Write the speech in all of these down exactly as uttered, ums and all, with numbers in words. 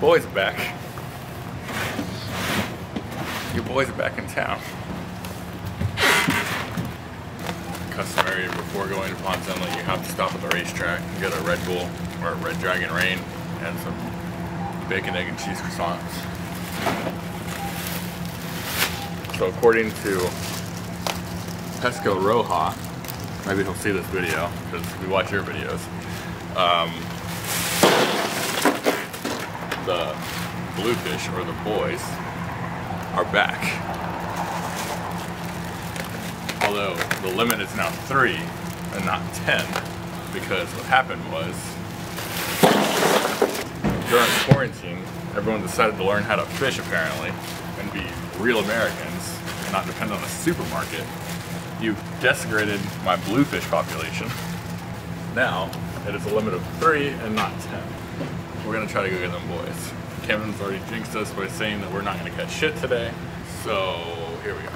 boys are back. Your boys are back in town. Customary before going to Ponce, you have to stop at the racetrack and get a Red Bull or a Red Dragon Rain and some bacon, egg, and cheese croissants. So according to Pesco Roja, maybe he'll see this video because we watch your videos. Um, the bluefish, or the boys, are back. Although the limit is now three and not ten, because what happened was during quarantine, everyone decided to learn how to fish apparently and be real Americans and not depend on a supermarket. You desecrated my bluefish population. Now it is a limit of three and not ten. We're gonna try to go get them boys. Kevin's already jinxed us by saying that we're not gonna catch shit today, so here we are.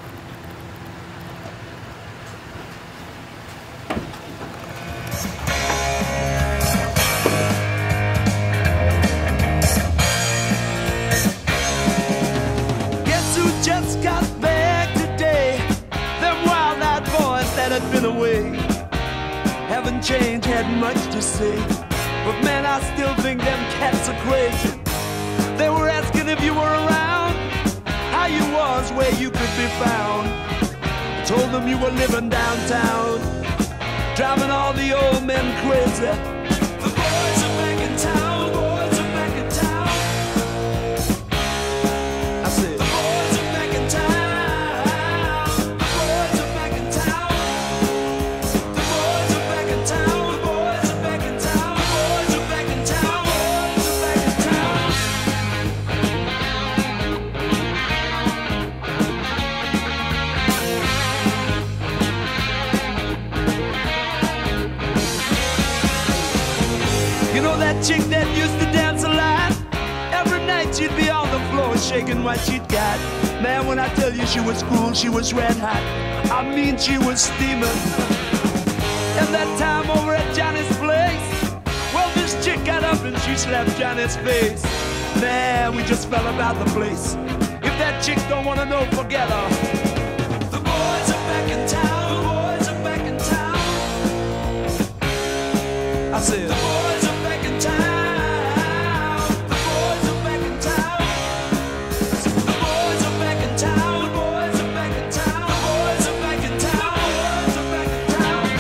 Just got back today. Them wild-eyed boys that had been away haven't changed, had much to say. But man, I still think them cats are crazy. They were asking if you were around, how you was, where you could be found. I told them you were living downtown, driving all the old men crazy. The boys are back in town, boys are back in town. I said, you know that chick that used to dance a lot? Every night she'd be on the floor shaking what she'd got. Man, when I tell you she was cool, she was red hot. I mean, she was steaming. And that time over at Johnny's place, well, this chick got up and she slapped Johnny's face. Man, we just fell about the place. If that chick don't wanna know, forget her. The boys are back in town, the boys are back in town. I said, the boys are back in town, the boys are back in town. The boys are back in town, the boys are back in town, the boys are back in town, the boys are back in town.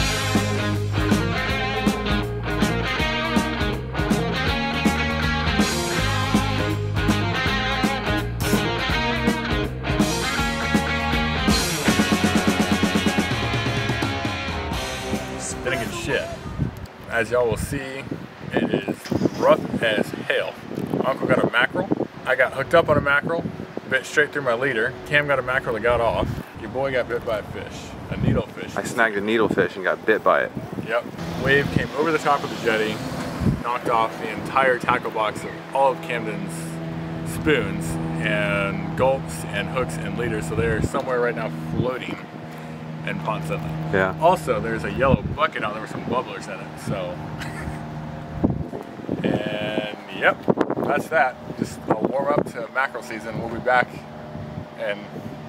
Spinning and shit. As y'all will see, it is rough as hell. Uncle got a mackerel. I got hooked up on a mackerel, bit straight through my leader. Cam got a mackerel that got off. Your boy got bit by a fish, a needlefish. I snagged a needlefish and got bit by it. Yep. Wave came over the top of the jetty, knocked off the entire tackle box of all of Camden's spoons and gulps and hooks and leaders, so they're somewhere right now floating in Ponce. Yeah. Also, there's a yellow bucket out there with some bubblers in it, so. And yep, that's that. Just a warm up to mackerel season. We'll be back in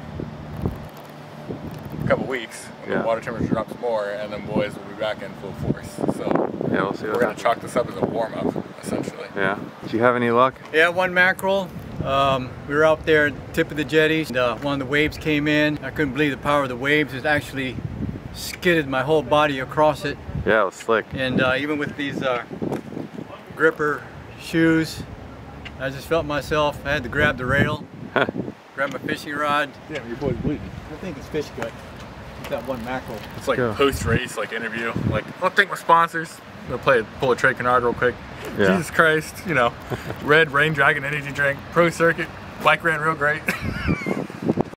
a couple weeks when yeah. the water temperature drops more, and then boys will be back in full force. So yeah, we'll see. We're gonna chalk this up as a warm up, essentially. Yeah. Did you have any luck? Yeah, one mackerel. Um, we were out there at the tip of the jetty, and uh, one of the waves came in. I couldn't believe the power of the waves. It actually skidded my whole body across it. Yeah, it was slick. And uh, even with these uh, gripper shoes, I just felt myself. I had to grab the rail, grab my fishing rod. Damn, your boy's bleeding. I think it's fish gut. That one mackerel. It's like Go. post-race, like interview. Like, I'll thank my sponsors. They'll play, pull a Trey Canard real quick. Yeah. Jesus Christ, you know, Red Rain Dragon energy drink, Pro Circuit, bike ran real great.